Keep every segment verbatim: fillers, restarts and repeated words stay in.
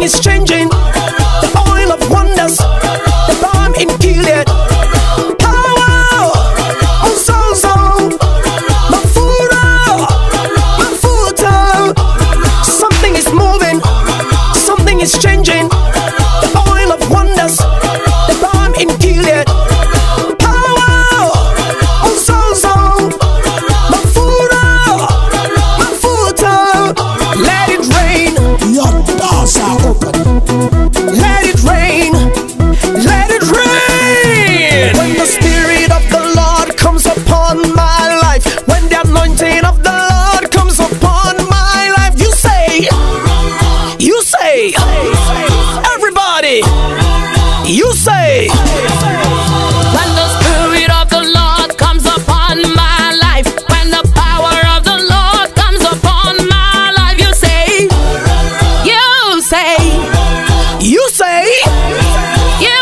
is changing. The oil of wonders, the balm in Gilead. Power, Ozozo, Mafuta, Mafuta. Something is moving, something is changing. The oil of wonders, the balm in Gilead. Power, Ozozo, Mafuta, Mafuta. Let it rain. Your doors are open. Let it rain. Let it rain. When the Spirit of the Lord comes upon my life, when the anointing of the Lord comes upon my life, you say, you say, everybody, you say. When the Spirit of the Lord comes upon my life, when the power of the Lord comes upon my life, you say, you say, You say, you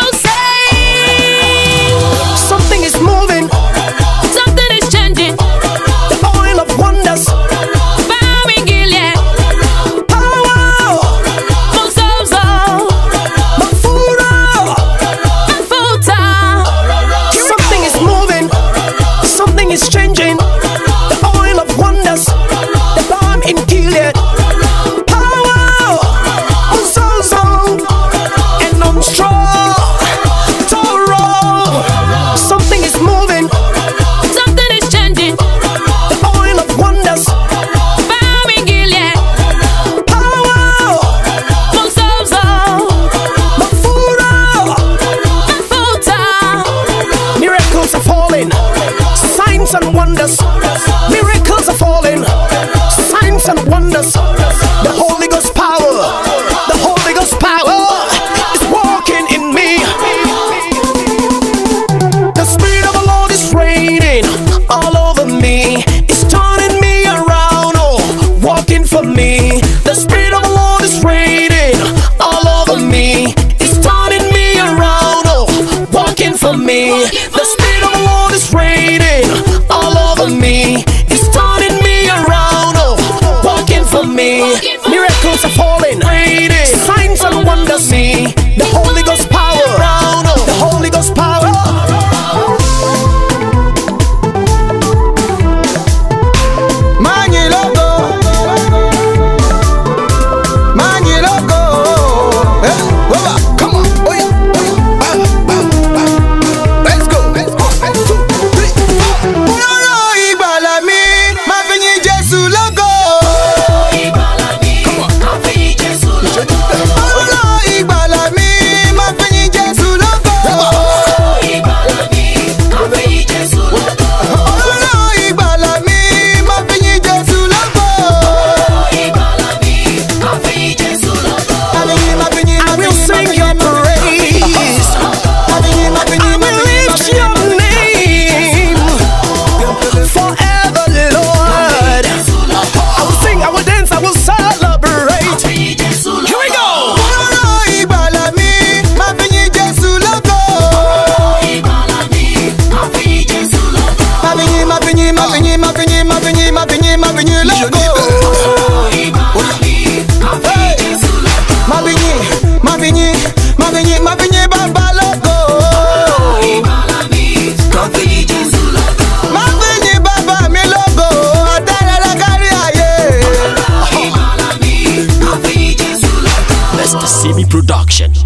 say, something is moving, something is changing. the oil of wonders, Balm in Gilead, power, Ozozo, Mafuta. Mafuta. Something is moving, something is changing. The oil of wonders, the balm in Gilead. Power, Ozozo, and I'm strong. Toro. Something is moving, Something is changing. the oil of wonders, Balm in Gilead, power, Ozozo, Mafuta. Mafuta. Miracles are falling, signs and wonders. Miracles are falling, signs and wonders. The Holy Ghost power, the Holy Ghost power is walking in me. The Spirit of the Lord is raining all over me. It's turning me around, oh, walking for me. The Spirit of the Lord is raining all over me. It's turning me around, oh, walking for me. The Spirit of the Lord is raining all over me. It's turning me around, oh, walking for me. Miracles are falling, raining, signs and wonders. Me, the Holy Ghost power, around, oh, the Holy Ghost power. Mani logo, mani logo. Eh, waba, come on, oh yeah, oh yeah. Ah, ah, ah. Let's go, let's go. One, two, three, four. Olóró ìgbàlà mi, máa fi yìn Jésù lógo. Olóró ìgbàlà mi, máa fi yìn Jésù lógo. Olóró ìgbàlà mi, máa fi yìn Jésù lógo. I will sing your praise. I will lift your name forever, Lord. I will sing, I will dance, I will celebrate. Here we go. Olóró ìgbàlà mi, máa fi yìn Jésù lógo. Máa fi yìn, máa fi yìn, máa fi yìn, máa fi yìn, máa fi yìn, máa fi yìn lógo. Hey. Máa fi yìn, máa fi yìn, máa fi yìn, máa fi yìn Bàbá lógo. Máa fi yìn Bàbá mi lógo, adára kárí ayé. Mister Simi Production.